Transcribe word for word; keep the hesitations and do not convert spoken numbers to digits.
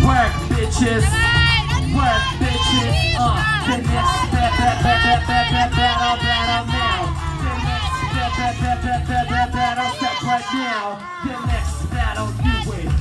Work, bitches. Work, bitches. Uh, the next bat, bat, bat, bat, bat, bat, battle, battle now. The next bat, bat, bat, bat, bat, bat, battle, step right now. The next battle, you win.